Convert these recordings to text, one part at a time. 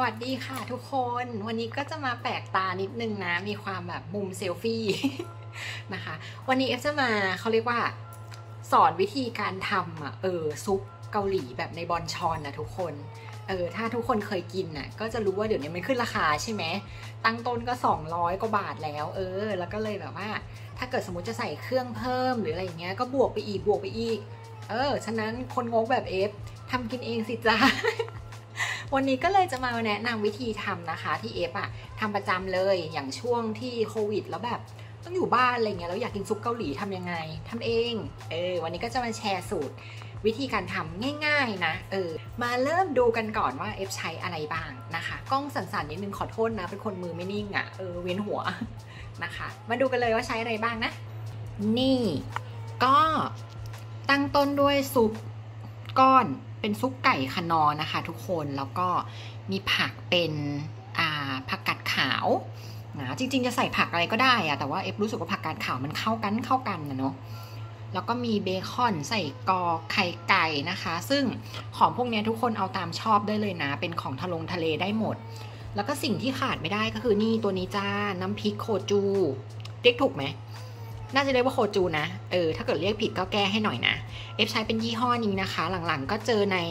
วัสดีค่ะทุกคนวันนี้ก็จะมาแปลกตานิดนึงนะมีความแบบมุมเซลฟี่ นะคะวันนี้เอฟจะมาเขาเรียกว่าสอนวิธีการทำซุปเกาหลีแบบในบอนชอนนะทุกคนถ้าทุกคนเคยกินน่ะก็จะรู้ว่าเดี๋ยวนี้มันขึ้นราคาใช่ไหมตั้งต้นก็200กว่าบาทแล้วแล้วก็เลยแบบว่าถ้าเกิดสมมติจะใส่เครื่องเพิ่มหรืออะไรอย่างเงี้ยก็บวกไปอีกฉะนั้นคนงกแบบเอฟทำกินเองสิจ้า วันนี้ก็เลยจะมาแนะนำวิธีทำนะคะที่เอฟทำประจำเลยอย่างช่วงที่โควิดแล้วแบบต้องอยู่บ้านอะไรเงี้ยแล้วอยากกินซุปเกาหลีทำยังไงทำเองวันนี้ก็จะมาแชร์สูตรวิธีการทำง่ายๆนะมาเริ่มดูกันก่อนว่าเอฟใช้อะไรบ้างนะคะกล้องสั่นๆนิดนึงขอโทษนะเป็นคนมือไม่นิ่งเวียนหัวนะคะมาดูกันเลยว่าใช้อะไรบ้างนะนี่ก็ตั้งต้นด้วยซุปก้อนเป็นซุปไก่คนอนะคะทุกคนแล้วก็มีผักเป็นผักกาดขาวนะจริงๆจะใส่ผักอะไรก็ได้แต่ว่าเอฟรู้สึกว่าผักกาดขาวมันเข้ากันนะเนาะแล้วก็มีเบคอนใส่กอไข่ไก่นะคะซึ่งของพวกนี้ทุกคนเอาตามชอบได้เลยนะเป็นของทะเลได้หมดแล้วก็สิ่งที่ขาดไม่ได้ก็คือนี่ตัวนี้จ้าน้ำพริกโคจูเรียกถูกไหมน่าจะเรียกว่าโคจูนะถ้าเกิดเรียกผิดก็แก้ให้หน่อยนะเอฟใช้เป็นยี่ห้อนี้นะคะหลังๆก็เจอใน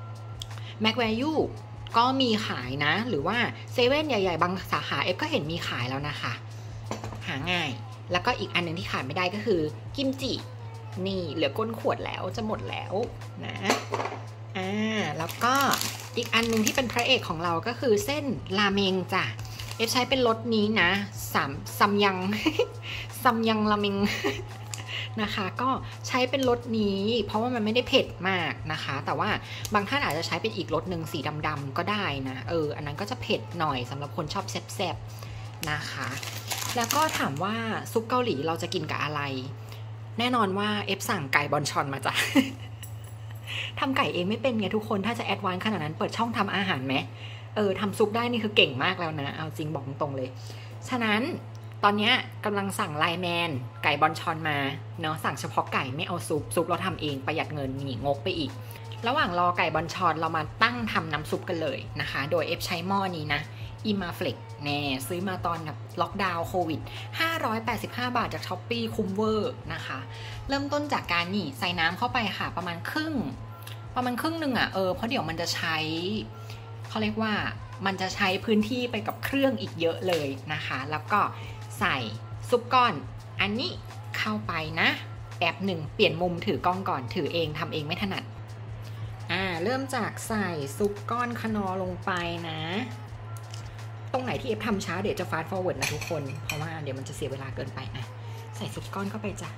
Mac Value ก็มีขายนะหรือว่าเซเว่นใหญ่ๆบางสาขาเอฟก็เห็นมีขายแล้วนะคะหาง่ายแล้วก็อีกอันหนึ่งที่ขาดไม่ได้ก็คือกิมจินี่เหลือก้นขวดแล้วจะหมดแล้วนะแล้วก็อีกอันหนึ่งที่เป็นพระเอกของเราก็คือเส้นราเมงจ้ะเอฟใช้เป็นรสนี้นะซัมยัง ซัมยังราเมง นะคะก็ใช้เป็นรสนี้เพราะว่ามันไม่ได้เผ็ดมากนะคะแต่ว่าบางท่านอาจจะใช้เป็นอีกรสหนึ่งสีดำๆก็ได้นะอันนั้นก็จะเผ็ดหน่อยสำหรับคนชอบแซ่บๆนะคะแล้วก็ถามว่าซุปเกาหลีเราจะกินกับอะไรแน่นอนว่าเอฟสั่งไก่บอนชอนมาจ้ะ ทำไก่เองไม่เป็นไงทุกคนถ้าจะแอดวานซ์ขนาดนั้นเปิดช่องทำอาหารไหมทำซุปได้นี่คือเก่งมากแล้วนะเอาจริงบอกตรงเลยฉะนั้นตอนนี้กำลังสั่งไลน์แมนไก่บอนชอนมาเนาะสั่งเฉพาะไก่ไม่เอาซุปเราทำเองประหยัดเงินนี่งกไปอีกระหว่างรอไก่บอนชอนเรามาตั้งทำน้ำซุปกันเลยนะคะโดยเอฟใช้หม้อนี้นะอิมาเฟล็กแน่ซื้อมาตอนแบบล็อกดาวน์โควิด585 บาทจากช้อปปี้คุ้มเวอร์นะคะเริ่มต้นจากการนี่ใส่น้ำเข้าไปค่ะประมาณครึ่งนึงเพราะเดี๋ยวมันจะใช้เขาเรียกว่ามันจะใช้พื้นที่ไปกับเครื่องอีกเยอะเลยนะคะแล้วก็ใส่ซุปก้อนอันนี้เข้าไปนะแป๊บหนึ่งเปลี่ยนมุมถือกล้องก่อนถือเองทำเองไม่ถนัดเริ่มจากใส่ซุปก้อนคนอลงไปนะตรงไหนที่เอฟทำช้าเดี๋ยวจะฟาสต์ฟอร์เวิร์ดนะทุกคนเพราะว่าเดี๋ยวมันจะเสียเวลาเกินไปใส่ซุปก้อนเข้าไปจ้ะ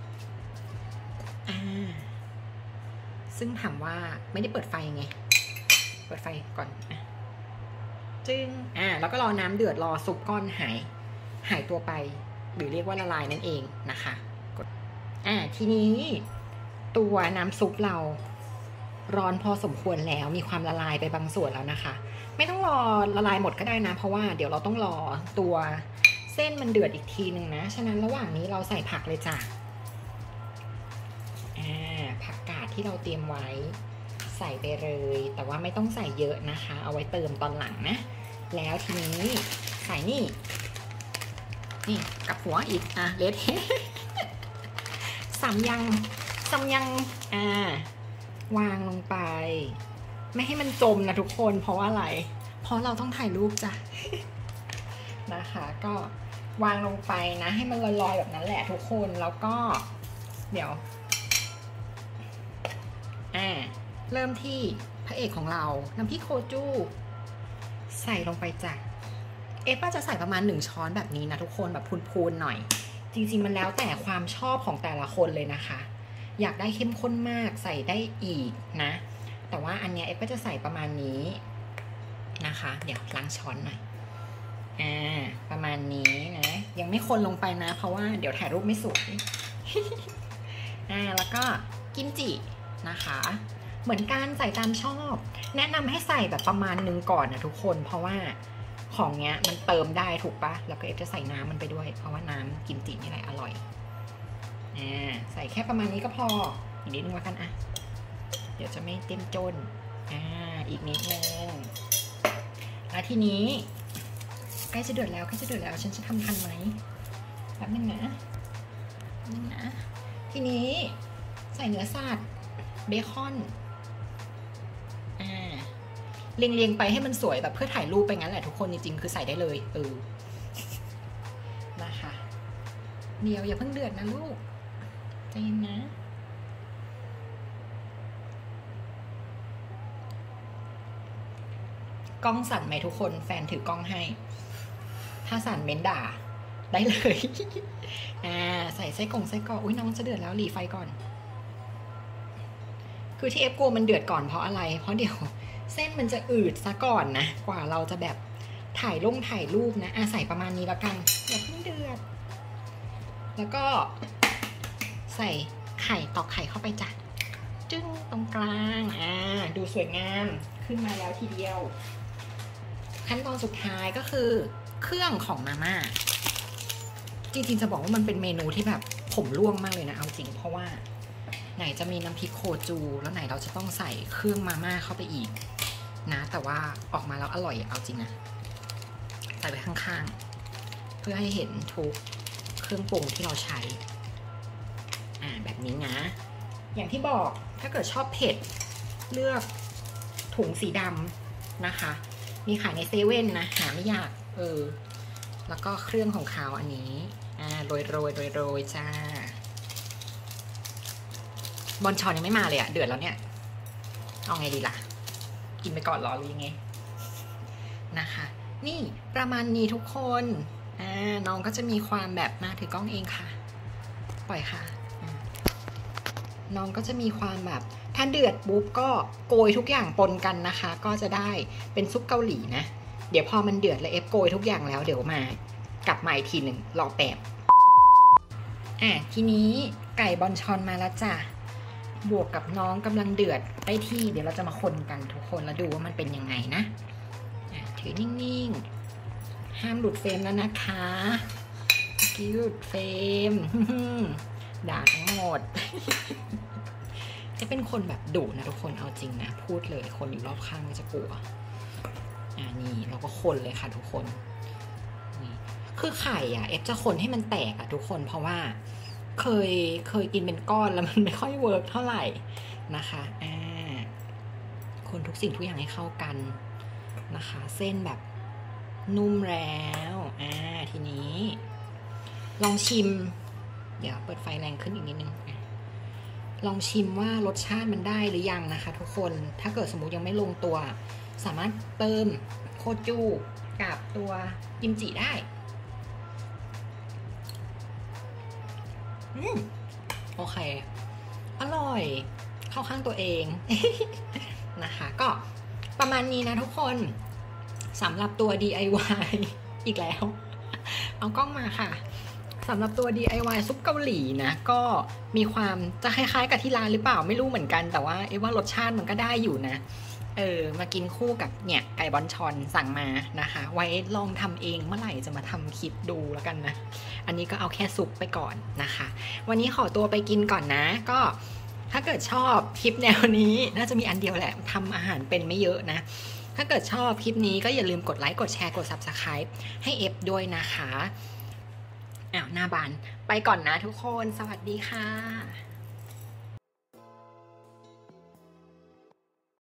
ซึ่งถามว่าไม่ได้เปิดไฟไงเปิดไฟก่อนจึงแล้วก็รอน้ำเดือดรอซุปก้อนหายตัวไปหรือเรียกว่าละลายนั่นเองนะคะกดทีนี้ตัวน้ำซุปเราร้อนพอสมควรแล้วมีความละลายไปบางส่วนแล้วนะคะไม่ต้องรอละลายหมดก็ได้นะเพราะว่าเดี๋ยวเราต้องรอตัวเส้นมันเดือดอีกทีนึงนะฉะนั้นระหว่างนี้เราใส่ผักเลยจ้ะผักกาดที่เราเตรียมไว้ใส่ไปเลยแต่ว่าไม่ต้องใส่เยอะนะคะเอาไว้เติมตอนหลังนะแล้วทีนี้ใส่นี่กับหัวอีกเลดซัมยังวางลงไปไม่ให้มันจมนะทุกคนเพราะว่าอะไรเพราะเราต้องถ่ายรูปจ้ะ นะคะก็วางลงไปนะให้มันลอยๆแบบนั้นแหละทุกคนแล้วก็เดี๋ยวเริ่มที่พระเอกของเราน้ำพริกโคจูใส่ลงไปจ้ะเอฟจะใส่ประมาณ1ช้อนแบบนี้นะทุกคนแบบพูนๆหน่อยจริงๆมันแล้วแต่ความชอบของแต่ละคนเลยนะคะอยากได้เข้มข้นมากใส่ได้อีกนะแต่ว่าอันเนี้ยเอฟก็จะใส่ประมาณนี้นะคะเดี๋ยวล้างช้อนหน่อยประมาณนี้นะยังไม่คนลงไปนะเพราะว่าเดี๋ยวถ่ายรูปไม่สวย แล้วก็กิมจินะคะเหมือนกันใส่ตามชอบแนะนำให้ใส่แบบประมาณนึงก่อนนะทุกคนเพราะว่าของเนี้ยมันเติมได้ถูกปะแล้วก็เอฟจะใส่น้ำมันไปด้วยเพราะว่าน้ำกิมจินี่แหละอร่อยใส่แค่ประมาณนี้ก็พออีกนิดนึงแล้วกันเดี๋ยวจะไม่เต็มจนอีกนิดนึงแล้วทีนี้ใกล้จะเดือดแล้วฉันจะทำทันไหมแป๊บนึงนะทีนี้ใส่เนื้อสัตว์เบคอนเรียงไปให้มันสวยแบบเพื่อถ่ายรูปไปงั้นแหละทุกคนจริงๆคือใส่ได้เลยนะคะเดี๋ยวอย่าเพิ่งเดือดนะลูกใจเย็นนะกล้องสั่นไหมทุกคนแฟนถือกล้องให้ถ้าสั่นเม้นด่าได้เลยใส่ไส้กรอกอุ้ยน้องจะเดือดแล้วหลีไฟก่อนคือที่เอฟกลัวมันเดือดก่อนเพราะอะไรเพราะเดี๋ยวเส้นมันจะอืดซะก่อนนะกว่าเราจะแบบถ่ายรูปนะใส่ประมาณนี้แล้วกันอย่าเพิ่งเดือดแล้วก็ใส่ไข่ตอกไข่เข้าไปจ้ะจึ้งตรงกลางดูสวยงามขึ้นมาแล้วทีเดียวขั้นตอนสุดท้ายก็คือเครื่องของมาม่าจริงๆจะบอกว่ามันเป็นเมนูที่แบบผมร่วงมากเลยนะเอาจริงเพราะว่าไหนจะมีน้ำพริกโคจูแล้วไหนเราจะต้องใส่เครื่องมาม่าเข้าไปอีกนะแต่ว่าออกมาแล้วอร่อยเอาจริงนะใส่ไปข้างๆเพื่อให้เห็นทุกเครื่องปรุงที่เราใช้แบบนี้นะอย่างที่บอกถ้าเกิดชอบเผ็ดเลือกถุงสีดำนะคะมีขายในเซเว่นนะหาไม่ยากแล้วก็เครื่องของเขาอันนี้โรยจ้าบอนชอนยังไม่มาเลยเดือดแล้วเนี่ยเอาไงดีล่ะกินไปก่อนรอหรือยังไงนะคะนี่ประมาณนี้ทุกคนน้องก็จะมีความแบบมาถือกล้องเองค่ะปล่อยค่ะน้องก็จะมีความแบบถ้าเดือดปุ๊บก็โกยทุกอย่างปนกันนะคะก็จะได้เป็นซุปเกาหลีนะเดี๋ยวพอมันเดือดแล้วเอฟโกยทุกอย่างแล้วเดี๋ยวมากลับมาอีกทีหนึ่งรอแป๊บทีนี้ไก่บอนชอนมาแล้วจ้ะบวกกับน้องกำลังเดือดได้ที่เดี๋ยวเราจะมาคนกันทุกคนแล้วดูว่ามันเป็นยังไงนะถือนิ่งๆห้ามหลุดเฟรมแล้วนะคะกิ้วหลุดเฟรมด่าทั้งหมดจะเป็นคนแบบดุนะทุกคนเอาจริงนะพูดเลยคนอยู่รอบข้างก็จะกลัวนี่เราก็คนเลยค่ะทุกคนนี่คือไข่เอฟจะคนให้มันแตกทุกคนเพราะว่าเคยกินเป็นก้อนแล้วมันไม่ค่อยเวิร์กเท่าไหร่นะคะคนทุกสิ่งทุกอย่างให้เข้ากันนะคะเส้นแบบนุ่มแล้วทีนี้ลองชิมเดี๋ยวเปิดไฟแรงขึ้นอีกนิดนึงลองชิมว่ารสชาติมันได้หรือยังนะคะทุกคนถ้าเกิดสมมุติยังไม่ลงตัวสามารถเติมโคจูกับตัวกิมจิได้โอเคอร่อยเข้าข้างตัวเอง นะคะก็ประมาณนี้นะทุกคนสำหรับตัว DIY อีกแล้วเอากล้องมาค่ะสำหรับตัว DIY ซุปเกาหลีนะก็มีความจะคล้ายๆกับที่ร้านหรือเปล่าไม่รู้เหมือนกันแต่ว่าว่ารสชาติมันก็ได้อยู่นะมากินคู่กับเนี่ยไก่บอนชอนสั่งมานะคะไว้ลองทำเองเมื่อไหร่จะมาทำคลิปดูแล้วกันนะอันนี้ก็เอาแค่ซุปไปก่อนนะคะวันนี้ขอตัวไปกินก่อนนะก็ถ้าเกิดชอบคลิปแนวนี้น่าจะมีอันเดียวแหละทำอาหารเป็นไม่เยอะนะถ้าเกิดชอบคลิปนี้ก็อย่าลืมกดไลค์กดแชร์กด Subscribe ให้เอฟด้วยนะคะหน้าบานไปก่อนนะทุกคนสวัสดีค่ะ